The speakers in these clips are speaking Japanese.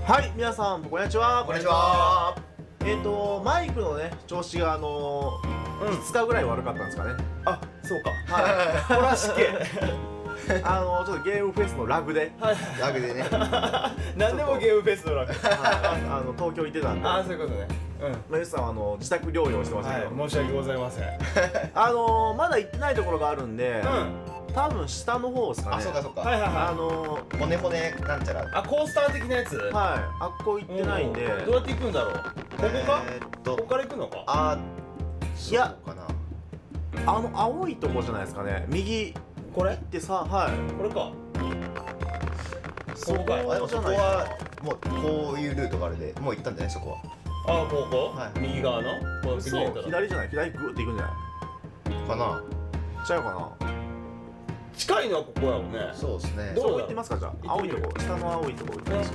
はい、皆さんこんにちは。 こんにちは。 マイクのね調子が5日ぐらい悪かったんですかね。 あ、そうか。 はい。 こらしけ。 ちょっとゲームフェスのラグで、 ラグでね。 何でもゲームフェスのラグ。 東京行ってたんで。 ああ、そういうことね。 まゆうさんは自宅療養してましたけど、 申し訳ございません。 まだ行ってないところがあるんで、多分下の方ですかね。 あ、そうかそうか。 はいはいはい。 骨骨なんちゃら。 あ、コースター的なやつ。 はい。あっこ行ってないんで。 どうやって行くんだろう。ここか？ここから行くのか。 あ、 いやかな。 青いとこじゃないですかね。右。 これ行ってさ、はい。 これか。 そこあ、でもじゃないそこはもうこういうルートがあるで、もう行ったんじゃないそこは。 あ、ここ？ はい右側の？こうそう、左じゃない。左グーって行くんじゃない。 かな。 ちゃうかな。 近いのはここやもんね。 そうですね。 どう行ってますかじゃあ。青いとこ、下の青いとこ行ってます。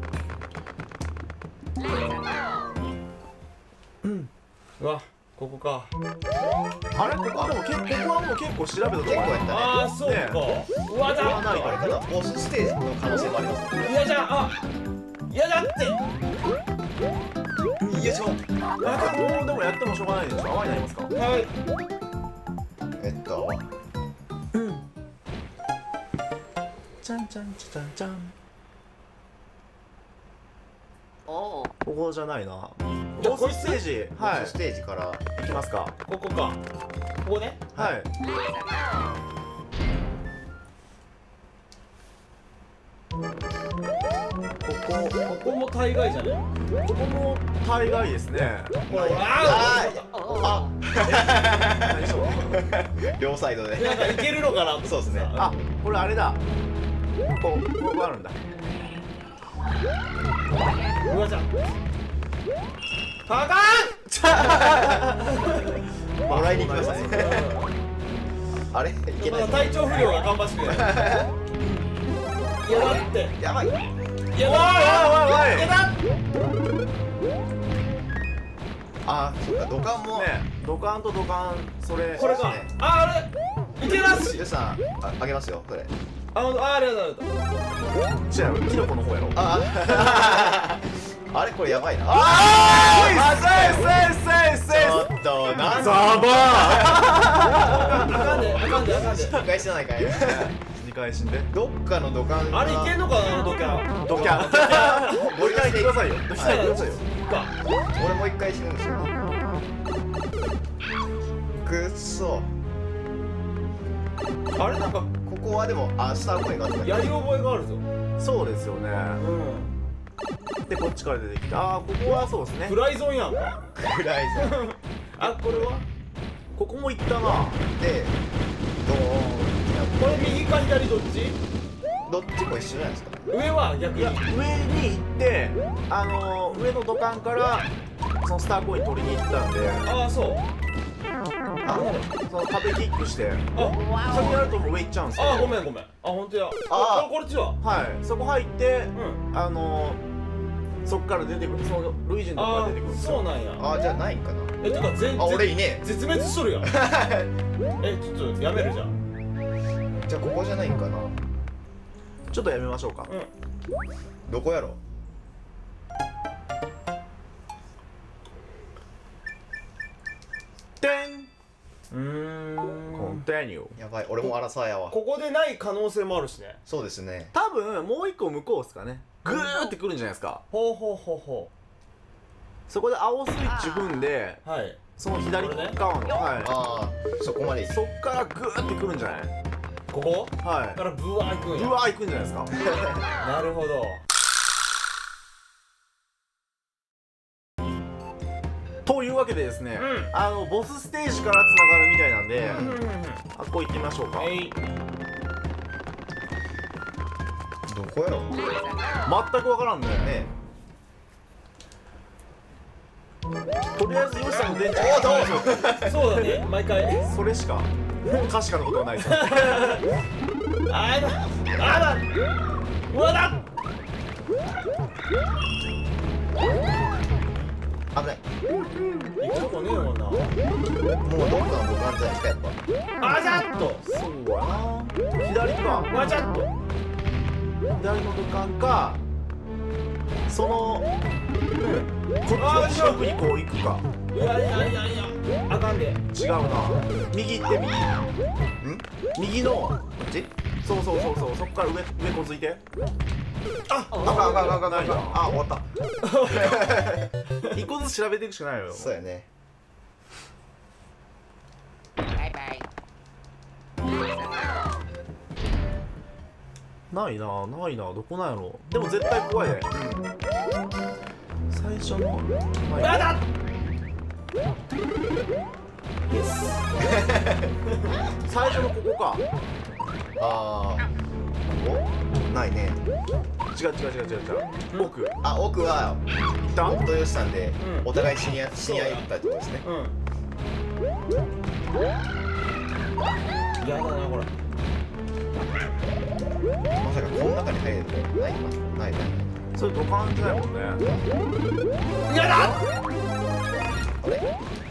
うわ、ここか。 あれ、ここでもここはもう結構調べたとこ結構やったね。 ああ、そうか。うわだ。 あれかな。ボスステージの可能性もありますね。 嫌じゃん。あ、嫌だって。 よいしょ。 ここでもやってもしょうがないでしょ。泡になりますか。 はい。 ちゃんちゃんちゃんちゃん。ここじゃないな。ボスステージ、はい。 ボスステージから行きますか。 ここか。ここね。 はい。 ここも大概じゃね。 ここも大概ですね。 あ、 何でしょう。 両サイドで。 なんかいけるのかな。 そうですね。 あ、これあれだ。ここあるんだ。 うわじゃん。高もらいに行きましたね。あれいけない。 体調不良が芳しくない。いやだって。 やばい。 いやだ。いやだ。 あ、そっか、土管も。 ね、土管と土管、それ。 これか。あれ。いけます。 よしさん、あげますよ、それ。 あれだ。 違う、キノコの方やろ。 あれこれやばいな。 ちょっとなんザバーあかんで。 2回してないかい。 2回死んで。 どっかの土管が。 あれいけんのかな、ドキャン。 ドキャン。もう一回行ってくださいよ。ドキャン行ってくださいよ。 俺もう1回死ぬんですよ。くっそ。 あれなんかここはでもスターコインがあった。 やり覚えがあるぞ。 そうですよね。で、こっちから出てきて、ここはそうですね。 フライゾーンやんか。 ぐらいぞ。 あ、これはここも行ったな。 で、ドーン。 これ右か左どっち？ どっちも一緒じゃないですか。 上は逆に。 上に行って、上の土管からそのスターコイン取りに行ったんで、 ああ、そう。 その壁キックして、 あ、 それやるともう上行っちゃうんですよ。 ごめん。あ、ほんとや。こっちは。 はい、そこ入って、そこから出てくる、そのルイージのとこから出てくるんですよ。 そうなんや。 じゃあないんかな。 てか俺いねえ。 絶滅しとるやん。ちょっとやめるじゃん。 じゃあここじゃないんかな。 ちょっとやめましょうか。 どこやろ。 てん。コンティニュー。 やばい、俺もアラサーやわ。 ここでない可能性もあるしね。 そうですね。 多分もう一個向こうですかね。グーってくるんじゃないですか。 ほう。 そこで青スイッチ踏んで、 はい。 その左側の、 そこまで。 そっからグーってくるんじゃない？ ここ？ はい。 からブワー行くんや。 ブワー行くんじゃないですか。 なるほど。 というわけでですね、ボスステージからつながるみたいなんで、ここ行ってみましょうか。 どこやろ。 全く分からんね。とりあえずヨシさんの電池そうだね、毎回。 それしか確かなことはないですよ。 うわだ。 危ない。 行くとこねえもんな。 もうどっかの土管じゃないですか、やっぱ。 あざっと。 そうやな。左か。 わちゃっと。 左の土管かそのこっちの近くにこう行くか。 いやあかんで。 違うな。右行って右のこっち？ そうそっから上こついて。 あかん。あ、終わった。 一個ずつ調べていくしかないよ。 そうやね。 バイバイ。 ないな、どこなんやろ。でも絶対怖いね。最初のやだ。 最初のここか。 ああ。お、ないね。 違う。奥。 あ、奥は行った僕とヨシさんでうんお互い死に合ったってことですね。 やだなこれ。 まさかこの中に入れるのない。 それ土管じゃないもんね。 やだ。 あれ？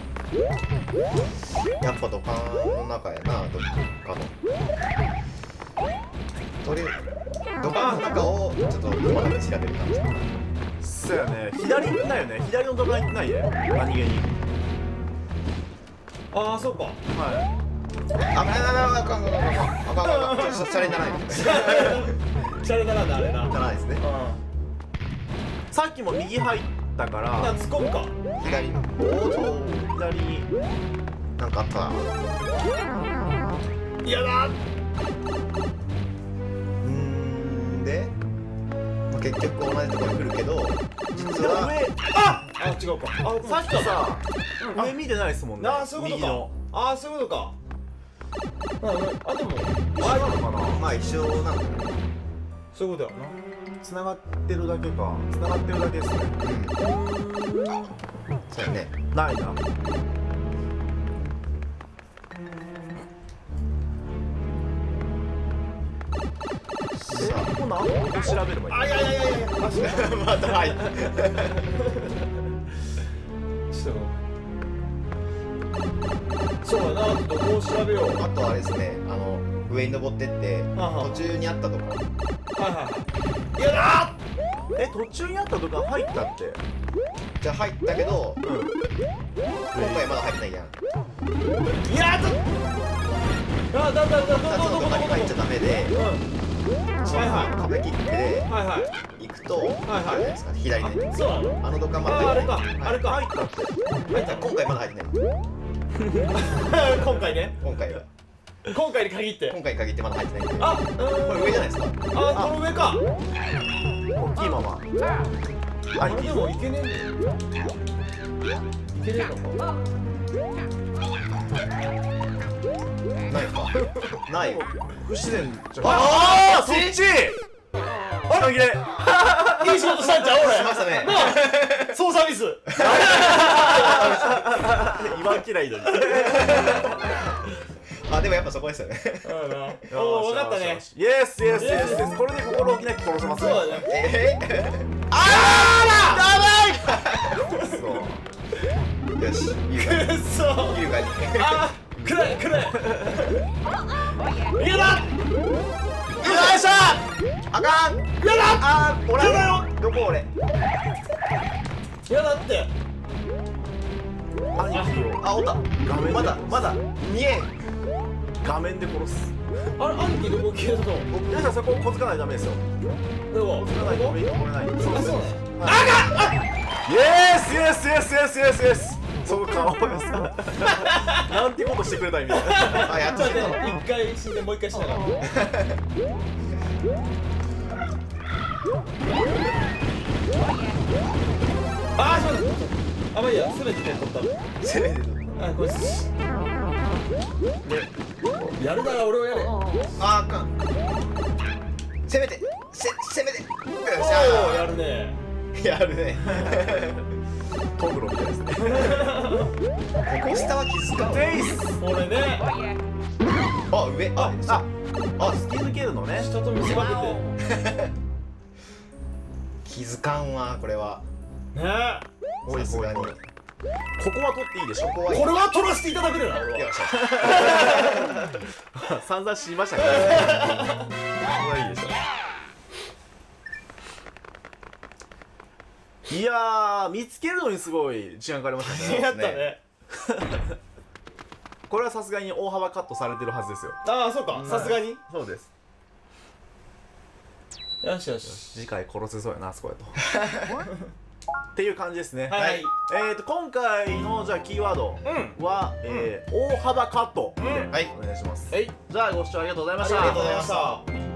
やっぱ土管の中やな、どっかの。とりあえず土管の中をちょっと細かく調べる感じ。 そうやね。左行ってないよね。左の土管行ってないで。何気に。 ああそうか。 はあかん。ちょっとシャレにならない。 シャレならんなあれな。 ならないですね。 い。さっきも右入ったかなら突っ込むか。 左のおーと左に。 なんかあったな。 やだ。 で、まあ結局同じところに来るけど、実でもは上。 あ違うか。 さっきさ上見てないですもんね。 なあそういうことか右の。。 ああそういうことか。あでも一緒なのかな。 まあ一緒なんだね。 そういうことやな。 繋がってるだけか。繋がってるだけですね。 そうやね。 ないな。で、ここ何個調べればいい。 あいや。 また入って。 ちょっと。そうやな。どこを調べよう。 あとあれですね、上に登ってっては途中にあったとこはい。やだ。 途中にあったとか入ったって。 じゃあ入ったけど、今回まだ入ってないやん。 やだ。あだ 2つのとかに入っちゃダメで、その壁キックで行くと、あれじゃないですか、左にね。 そうなの。 あの土管まだあれか。 入ったって。 今回まだ入ってない。 今回ね。 今回は。 今回に限って。 今回に限ってまだ入ってない。 あこれ上じゃないですか。 あこの上か。 大きいまま。 あれでもいけねえんだよ。いけねえのか。 ないか。ないよ。 不自然じゃん。 ああ、そっち。あら、いいい仕事したんちゃう俺。 しましたね。 操作ミス。 今嫌いだ。 あ、でもやっぱそこですよね。 おお、分かったね。 イエス。これで心置きなく殺せますね。 そうだね。 そう。 よし、優雅に。 くっそ。 優雅に。 あ、くれ。いやだ。 よいしょ。 あかん。 やだ。 あー、俺やだよ。 どこ俺。 やだって。 兄貴をあ、おった。まだ見えん。 画面で殺す。 あれ、兄貴どこ消えたの。 皆さんそこを小づかないとダメですよ。 でも。 小づかないと上に来れない。そうです。 あ、そうね。 イエス。そこ顔です。なんてことしてくれた意味。 あ、やっとしたの。 一回死んでもう一回しなかった。あ、そうだ。あ、まあいいや、すべて取ったの。 せめて。 あ、これ。やるなら俺をやれ。 あかん。せめて。せめて。よっしおお、やゃるね。 ー。やるね。 トグロみたいですね。 ここ下は気づかん。 テイス。 俺ね。 あ、上。あ、 突き抜けるのね。 下と見せかけて。 気づかんわ、これは。 ねさすがに。 ここは取っていいでしょ。 ここはこれは取らせていただくれな、俺は。 よっしゃ。 散々知りましたからね。ここはいいでしょ。 いやー、見つけるのにすごい時間かかりましたね。 やったね。 これはさすがに大幅カットされてるはずですよ。 ああ、そうか、さすがに。 そうです。 よしよし。 次回殺せそうやな、あそこやと。っていう感じですね。 はい。 今回のじゃあキーワードは大幅カットでお願いします。 はい。 じゃあご視聴ありがとうございました。 ありがとうございました。